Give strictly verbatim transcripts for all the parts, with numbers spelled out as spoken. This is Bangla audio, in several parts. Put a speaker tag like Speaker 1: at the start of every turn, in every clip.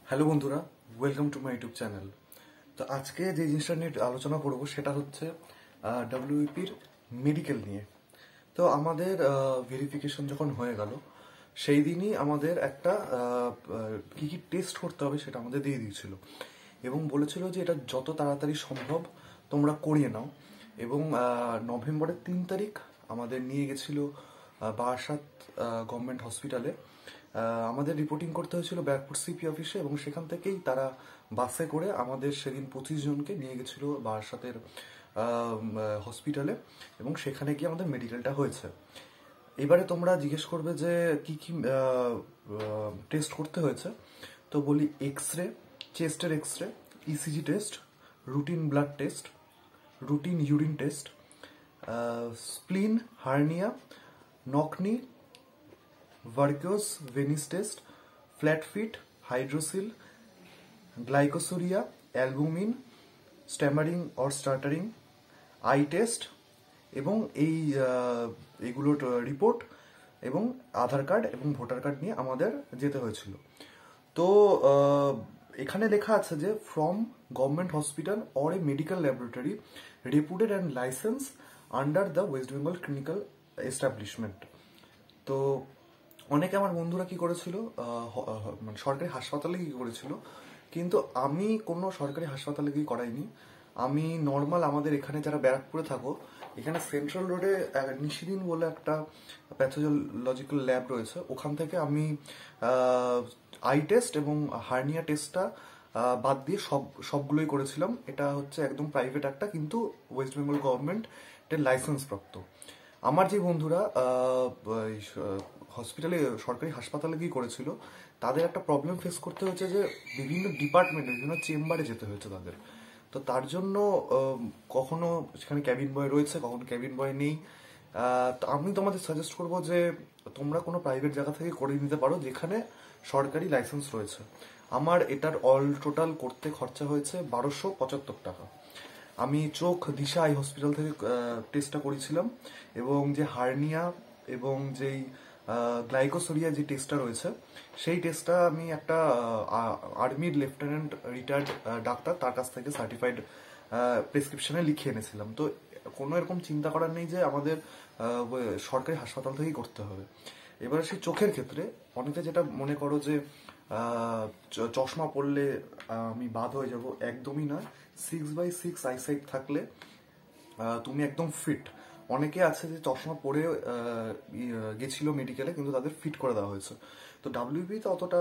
Speaker 1: হ্যালো বন্ধুরা, welcome to my YouTube channel. তো আজকে যে জিনিসটা নিয়ে আলোচনা করব সেটা হচ্ছে ডাব্লিউবিপির মেডিকেল নিয়ে। তো আমাদের ভেরিফিকেশন যখন হয়ে গেল সেই দিনই আমাদের একটা কি কি টেস্ট করতে হবে সেটা আমাদের দিয়ে দিয়েছিল এবং বলেছিল যে এটা যত তাড়াতাড়ি সম্ভব তোমরা করিয়ে নাও। এবং নভেম্বরের তিন তারিখ আমাদের নিয়ে গেছিল বারাসাত গভর্নমেন্ট হসপিটালে। আমাদের রিপোর্টিং করতে হয়েছিল ব্যারাকপুর সিপি অফিসে এবং সেখান থেকেই তারা বাসে করে আমাদের সেদিন পঁচিশ জনকে নিয়ে গেছিল বারাসাতের হসপিটালে এবং সেখানে গিয়ে আমাদের মেডিকেলটা হয়েছে। এবারে তোমরা জিজ্ঞেস করবে যে কি কি টেস্ট করতে হয়েছে, তো বলি এক্স রে, চেস্টের X ray, ECG test, routine blood test, routine urine test, spleen, hernia, knock knee, varicose veins test, flat feet, hydrocele, glycosuria, albumin, stammering or stuttering, eye test এবং এই এগুলোর রিপোর্ট এবং আধার কার্ড এবং ভোটার কার্ড নিয়ে আমাদের যেতে হয়েছিল। তো এখানে লেখা আছে যে from government hospital or a medical laboratory reputed and license under the West Bengal clinical establishment. তো অনেকে আমার বন্ধুরা কি করেছিল, মানে সরকারি হাসপাতালে কি করেছিল, কিন্তু আমি কোনো সরকারি হাসপাতালে গিয়ে করাইনি। আমি নর্মাল আমাদের এখানে যারা ব্যারাকপুরে থাকো, এখানে সেন্ট্রাল রোডে নিশিদিন বলে একটা প্যাথোলজিক্যাল ল্যাব রয়েছে, ওখান থেকে আমি আই টেস্ট এবং হার্নিয়া টেস্টটা বাদ দিয়ে সব সবগুলোই করেছিলাম। এটা হচ্ছে একদম প্রাইভেট একটা, কিন্তু ওয়েস্ট বেঙ্গল গভর্নমেন্টের লাইসেন্স প্রাপ্ত। আমার যে বন্ধুরা হসপিটালে সরকারি হাসপাতালে গিয়ে করেছিল তাদের একটা প্রবলেম ফেস করতে হয়েছে যে বিভিন্ন ডিপার্টমেন্টে বিভিন্ন চেম্বারে যেতে হয়েছে তাদের। তো তার জন্য কখনো সেখানে ক্যাবিন বয় রয়েছে, কখনো ক্যাবিন বয় নেই। তো আমি তোমাদের সাজেস্ট করবো যে তোমরা কোনো প্রাইভেট জায়গা থেকে করে নিতে পারো যেখানে সরকারি লাইসেন্স রয়েছে। আমার এটার অল টোটাল করতে খরচা হয়েছে বারোশো পঁচাত্তর টাকা। আমি চোখ দিশা আই হসপিটাল থেকে টেস্টটা করেছিলাম এবং যে হার্নিয়া এবং যেই গ্লাইকোসোরিয়া যে টেস্টটা রয়েছে সেই টেস্টটা আমি একটা আর্মির লেফটেন্যান্ট রিটায়ার্ড ডাক্তার তার কাছ থেকে সার্টিফাইড প্রেসক্রিপশনে লিখে এনেছিলাম। তো কোনো এরকম চিন্তা করার নেই যে আমাদের সরকারি হাসপাতাল থেকেই করতে হবে। এবার সেই চোখের ক্ষেত্রে অনেকে যেটা মনে করো যে চশমা পরলে আমি বাদ হয়ে যাব, একদমই নয়। সিক্স বাই সিক্স আইসাইট থাকলে তুমি একদম ফিট। অনেকে আছে যে চশমা পরে গেছিল মেডিকেলে কিন্তু তাদের ফিট করে দেওয়া হয়েছে। তো ডাব্লিউবিতে অতটা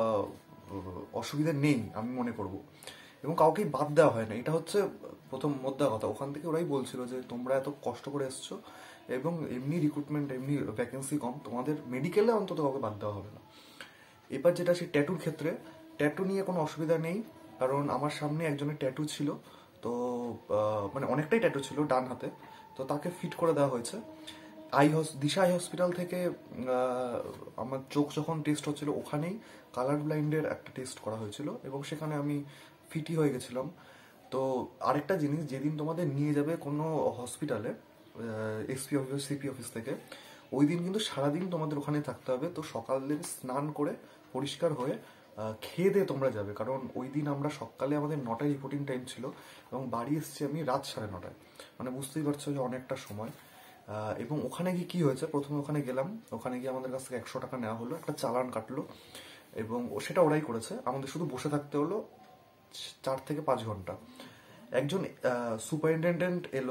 Speaker 1: অসুবিধা নেই আমি মনে করব, এবং কাউকেই বাদ দেওয়া হয় না। এটা হচ্ছে প্রথম মোদ্দা কথা। ওখান থেকে ওরাই বলছিল যে তোমরা এত কষ্ট করে এসছো এবং এমনি রিক্রুটমেন্ট এমনি ভ্যাকেন্সি কম, তোমাদের মেডিকেলে অন্তত কাউকে বাদ দেওয়া হবে না। এবার যেটা সেই ট্যাটুর ক্ষেত্রে, ট্যাটু নিয়ে কোনো অসুবিধা নেই, কারণ আমার সামনে একজনের ট্যাটু ছিল। তো মানে অনেকটাই ট্যাটু ছিল ডান হাতে, তো তাকে ফিট করে দেওয়া হয়েছে। আই দিশা আই হসপিটাল থেকে আমার চোখ যখন টেস্ট হচ্ছিল ওখানেই কালার ব্লাইন্ডের একটা টেস্ট করা হয়েছিল এবং সেখানে আমি ফিটই হয়ে গেছিলাম। তো আরেকটা জিনিস, যেদিন তোমাদের নিয়ে যাবে কোনো হসপিটালে এসপি অফিস সিপি অফিস থেকে, ওই দিন কিন্তু সারাদিন তোমাদের ওখানে থাকতে হবে। তো সকালে স্নান করে পরিষ্কার হয়ে খেয়ে দিয়ে তোমরা যাবে, কারণ ওই দিন আমরা সকালে আমাদের নটায় রিপোর্টিং টাইম ছিল এবং বাড়ি এসেছি আমি রাত সাড়ে নটায়। মানে বুঝতেই পারছো যে অনেকটা সময়। এবং ওখানে গিয়ে কি হয়েছে, প্রথমে ওখানে গেলাম, ওখানে গিয়ে আমাদের কাছ থেকে একশো টাকা নেওয়া হলো, একটা চালান কাটলো এবং সেটা ওরাই করেছে। আমাদের শুধু বসে থাকতে হলো চার থেকে পাঁচ ঘন্টা। একজন সুপারিনটেন্ডেন্ট এলো,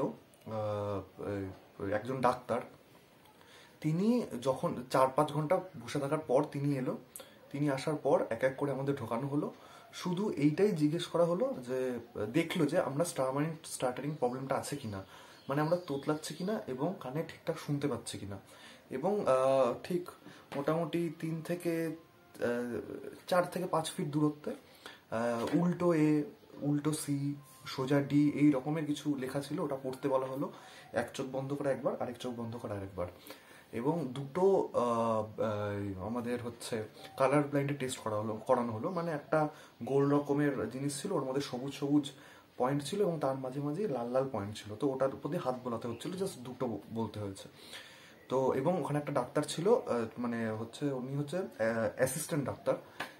Speaker 1: একজন ডাক্তার, তিনি যখন চার পাঁচ ঘন্টা বসে থাকার পর তিনি এলো। তিনি আসার পর এক এক করে আমাদের ঢোকানো হলো। শুধু এইটাই জিজ্ঞেস করা হলো যে দেখলো যে আমরা স্টারমারিং স্টার্টারিং প্রবলেমটা আছে কিনা, মানে আমরা তোতলাচ্ছি কিনা এবং কানে ঠিকঠাক শুনতে পাচ্ছি কিনা। এবং ঠিক মোটামুটি তিন থেকে চার থেকে পাঁচ ফিট দূরত্বে উল্টো এ, উল্টো সি, সোজা ডি এই রকমের কিছু লেখা ছিল, ওটা পড়তে বলা হলো। এক চোখ বন্ধ করে একবার, আরেক চোখ বন্ধ করে আরেকবার। এবং দুটো আমাদের হচ্ছে কালার ব্লাইন্ডে টেস্ট করা হলো করানো হলো মানে একটা গোল রকমের জিনিস ছিল, ওর মধ্যে সবুজ সবুজ পয়েন্ট ছিল এবং তার মাঝে মাঝে লাল লাল পয়েন্ট ছিল। তো ওটার উপর দিয়ে হাত বোলাতে হচ্ছিল, জাস্ট দুটো বলতে হয়েছে। তো এবং ওখানে একটা ডাক্তার ছিল, মানে হচ্ছে উনি হচ্ছে অ্যাসিস্ট্যান্ট ডাক্তার।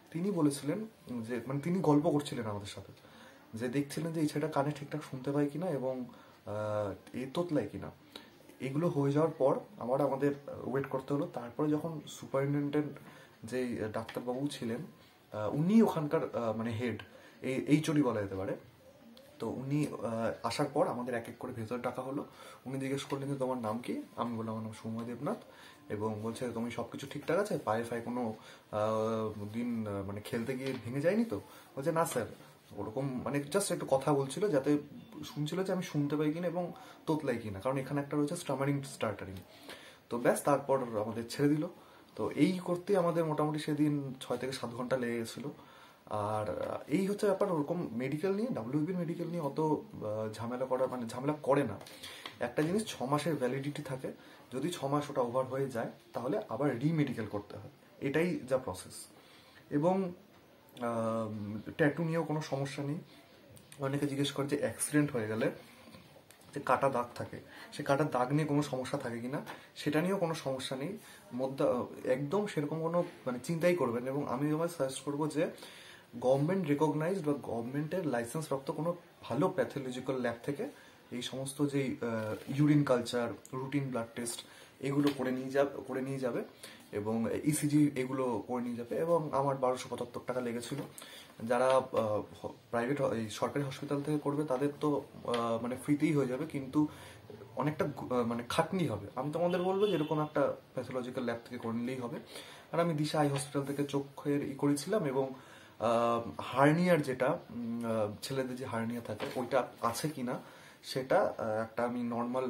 Speaker 1: তিনি বলেছিলেন যে মানে তিনি গল্প করছিলেন আমাদের সাথে, যে দেখছিলেন যে এই ছেলেটা কানে ঠিকঠাক শুনতে পায় কিনা এবং এ তোতলায় কিনা। এগুলো হয়ে যাওয়ার পর আমার আমাদের ওয়েট করতে হলো। তারপরে যখন সুপারিনটেন্ডেন্ট যে ডাক্তারবাবু ছিলেন, উনি ওখানকার মানে হেড, এই এইচওডি বলা যেতে পারে, তো উনি আসার পর আমাদের এক এক করে ভেতরে ডাকা হলো। উনি জিজ্ঞেস করলেন যে তোমার নাম কি? আমি বললাম আমার নাম সৌম্য দেবনাথ, এবং বলছে তুমি সবকিছু ঠিকঠাক আছে, পায়ে ফায়ে কোনো দিন মানে খেলতে গিয়ে ভেঙে যায়নি তো? বলছে না স্যার, ওরকম মানে জাস্ট একটু কথা বলছিল, যাতে শুনছিল যে আমি শুনতে পাই কিনা এবং তোতলাই কিনা, কারণ এখানে একটা রয়েছে স্টামারিং স্টার্টারিং। তো ব্যাস, তারপর আমাদের ছেড়ে দিল। তো এই করতে আমাদের মোটামুটি সেদিন ছয় থেকে সাত ঘন্টা লেগে গেছিলো। আর এই হচ্ছে ব্যাপার। ওরকম মেডিকেল নিয়ে, ডাব্লিউবির মেডিকেল নিয়ে অত ঝামেলা করা মানে ঝামেলা করে না। একটা জিনিস ছ মাসের ভ্যালিডিটি থাকে, যদি ছ মাস ওটা ওভার হয়ে যায় তাহলে আবার রিমেডিকেল করতে হয়, এটাই যা প্রসেস। এবং ট্যাটু নিয়েও কোনো সমস্যা নেই। অনেকে জিজ্ঞেস করে যে অ্যাক্সিডেন্ট হয়ে গেলে যে কাটা দাগ থাকে, সে কাটা দাগ নিয়ে কোনো সমস্যা থাকে কিনা, সেটা নিয়েও কোনো সমস্যা নেই। মধ্যে একদম সেরকম কোনো মানে চিন্তাই করবেন। এবং আমি তোমায় সাজেস্ট করবো যে গভর্নমেন্ট রেকগনাইজড বা গভর্নমেন্টের লাইসেন্স প্রাপ্ত কোনো ভালো প্যাথোলজিক্যাল ল্যাব থেকে এই সমস্ত যেই urine culture, routine blood test, এগুলো করে নিয়ে যাবে করে নিয়ে যাবে এবং ইসিজি এগুলো করে নিয়ে যাবে। এবং আমার বারোশো পঁচাত্তর টাকা লেগেছিল। যারা প্রাইভেট এই সরকারি হসপিটাল থেকে করবে তাদের তো মানে ফ্রিতেই হয়ে যাবে, কিন্তু অনেকটা মানে খাটনি হবে। আমি তোমাদের বলবো যে এরকম একটা প্যাথোলজিক্যাল ল্যাব থেকে করে নিলেই হবে। আর আমি দিশা আই হসপিটাল থেকে চোখের ই করেছিলাম, এবং হার্নিয়ার যেটা ছেলেদের যে হার্নিয়া থাকে ওইটা আছে কিনা সেটা একটা আমি নর্মাল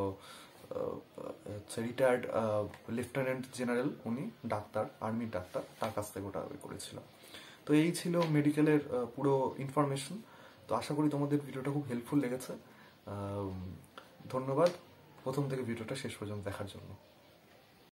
Speaker 1: রিটায়ার্ড লেফটেন্যান্ট জেনারেল, উনি ডাক্তার, আর্মির ডাক্তার, তার কাছ থেকে ওটা করেছিলাম। তো এই ছিল মেডিকেলের পুরো ইনফরমেশন। তো আশা করি তোমাদের ভিডিওটা খুব হেল্পফুল লেগেছে। ধন্যবাদ প্রথম থেকে ভিডিওটা শেষ পর্যন্ত দেখার জন্য।